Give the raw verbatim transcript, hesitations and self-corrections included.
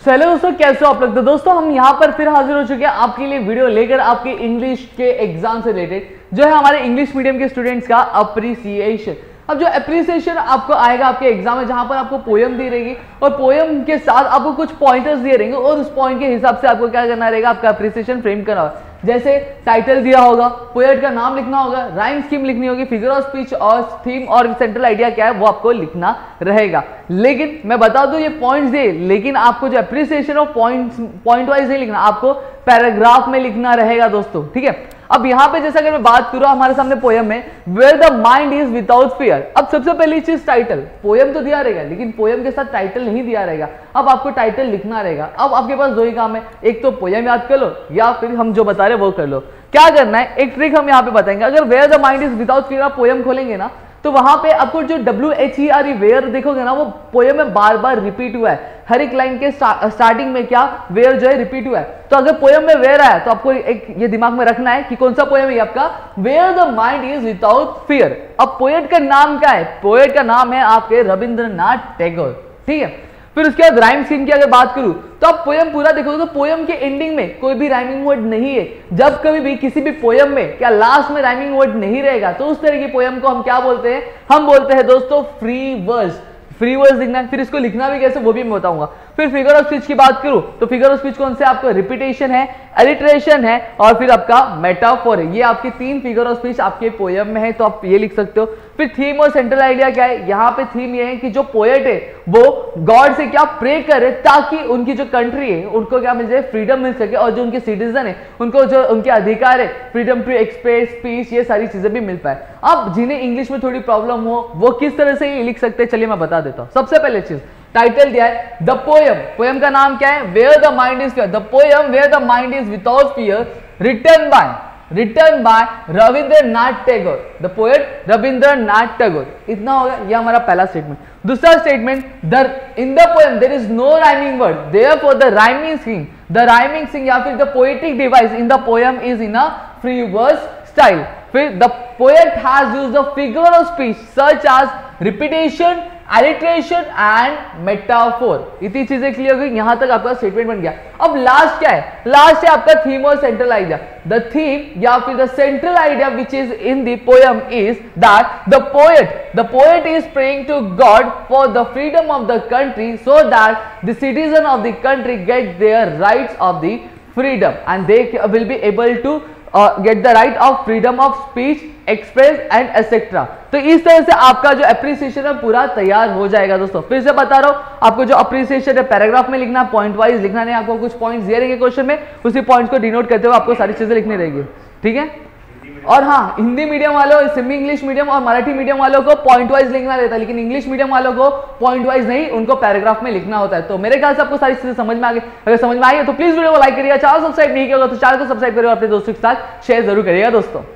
चलो दोस्तों, कैसे हो आप लोग। तो दोस्तों हम यहाँ पर फिर हाजिर हो चुके हैं आपके लिए वीडियो लेकर, आपके इंग्लिश के एग्जाम से रिलेटेड जो है हमारे इंग्लिश मीडियम के स्टूडेंट्स का अप्रिसिएशन। अब जो अप्रिसिएशन आपको आएगा आपके एग्जाम में, जहां पर आपको पोयम दी रहेगी और पोयम के साथ आपको कुछ पॉइंटर्स दिए रहेंगे और उस पॉइंट के हिसाब से आपको क्या करना रहेगा, आपका अप्रिसिएशन फ्रेम करना होगा। जैसे टाइटल दिया होगा, पोएट का नाम लिखना होगा, राइम स्कीम लिखनी होगी, फिगर ऑफ स्पीच और थीम और सेंट्रल आइडिया क्या है वो आपको लिखना रहेगा। लेकिन मैं बता दूं ये पॉइंट्स दिए, लेकिन आपको जो appreciation of points point wise नहीं लिखना, आपको पैराग्राफ में लिखना रहेगा दोस्तों, ठीक है। अब यहाँ पे जैसा अगर मैं बात करूं हमारे सामने पोयम में where the mind is without fear. अब सबसे पहली चीज टाइटल, पोयम तो दिया रहेगा लेकिन पोयम के साथ टाइटल नहीं दिया रहेगा। अब आपको टाइटल लिखना रहेगा। अब आपके पास दो ही काम है, एक तो पोयम याद कर लो या फिर हम जो बता रहे वो कर लो। क्या करना है, एक ट्रिक हम यहाँ पे बताएंगे। अगर where the mind is without fear आप पोयम खोलेंगे ना, तो वहां पे आपको जो W H E R E where देखोगे ना, वो पोयम में बार बार रिपीट हुआ है। हर एक लाइन के स्टार्टिंग में क्या वेयर जो है रिपीट हुआ है। तो अगर पोयम में वेयर आया तो आपको एक ये दिमाग में रखना है कि कौन सा पोयम है आपका, where the mind is without fear. अब पोएट का नाम क्या है, पोएट का नाम है आपके रविंद्रनाथ टैगोर, ठीक है। फिर उसके बाद राइम स्कीम की अगर बात करूं तो आप पोयम पूरा देखोगे तो पोयम के एंडिंग में कोई भी राइमिंग वर्ड नहीं है। जब कभी भी किसी भी पोयम में क्या लास्ट में राइमिंग वर्ड नहीं रहेगा तो उस तरह की पोयम को हम क्या बोलते हैं, हम बोलते हैं दोस्तों फ्री वर्स। फ्री वर्स लिखना है। फिर इसको लिखना भी कैसे वो भी मैं बताऊंगा। फिर फिगर ऑफ स्पीच की बात करूं तो फिगर ऑफ स्पीच कौन से, आपका रिपीटेशन है, एलिट्रेशन है और फिर आपका मेटाफोर है। ये आपके तीन फिगर ऑफ स्पीच आपके पोयम में है, तो आप ये लिख सकते हो। फिर थीम और सेंट्रल आइडिया क्या है, यहाँ पे थीम ये है कि जो पोएट है वो गॉड से क्या प्रे करे ताकि उनकी जो कंट्री है उनको क्या मिल जाए, फ्रीडम मिल सके, और जो उनके सिटीजन है उनको जो उनके अधिकार है, फ्रीडम टू एक्सप्रेस स्पीच, ये सारी चीजें भी मिल पाए। अब जिन्हें इंग्लिश में थोड़ी प्रॉब्लम हो वो किस तरह से ये लिख सकते हैं, चलिए मैं बता देता हूँ। सबसे पहले चीज, टाइटल दिया है द पोयम, पोयम का नाम क्या है, where the mind is fear, the poem where the mind is without fear, written by written by Rabindranath Tagore, the poet Rabindranath Tagore. इतना हो गया, यह हमारा पहला स्टेटमेंट। दूसरा statement, the in the poem there is no rhyming word, therefore the rhyming scheme, the rhyming scheme या फिर the poetic device in the poem is in a free verse style. फिर the poet has used the figure of speech such as repetition, alliteration and metaphor. इतनी चीजें clear हो गई, यहां तक आपका स्टेटमेंट बन गया। अब लास्ट क्या है, लास्ट है आपका थीम और सेंट्रल आइडिया। द थीम या फिर the central idea which is in the poem is that the poet the poet is praying to God for the freedom of the country so that the citizen of the country get their rights of the freedom and they will be able to get the right of freedom of speech, express and etcetera. तो इस तरह से आपका जो appreciation है पूरा तैयार हो जाएगा दोस्तों। फिर से बता रहा हूं, आपको जो अप्रिसिएशन है पैराग्राफ में लिखना, पॉइंट वाइज लिखना नहीं। आपको कुछ पॉइंट्स दिए रहेंगे क्वेश्चन में, उसी पॉइंट्स को डिनोट करते हुए आपको सारी चीजें लिखनी रहेगी, ठीक है। और हाँ, हिंदी मीडियम वालों, सेमी इंग्लिश मीडियम और मराठी मीडियम वालों को पॉइंट वाइज लिखना रहता है, लेकिन इंग्लिश मीडियम वालों को पॉइंट वाइज नहीं, उनको पैराग्राफ में लिखना होता है। तो मेरे ख्याल से आपको सारी चीजें समझ में आ गई। अगर समझ में आई है तो प्लीज वीडियो को लाइक करिएगा, चैनल सब्सक्राइब नहीं किया होगा तो चैनल को सब्सक्राइब करिएगा, अपने दोस्तों के साथ शेयर जरूर करिएगा दोस्तों।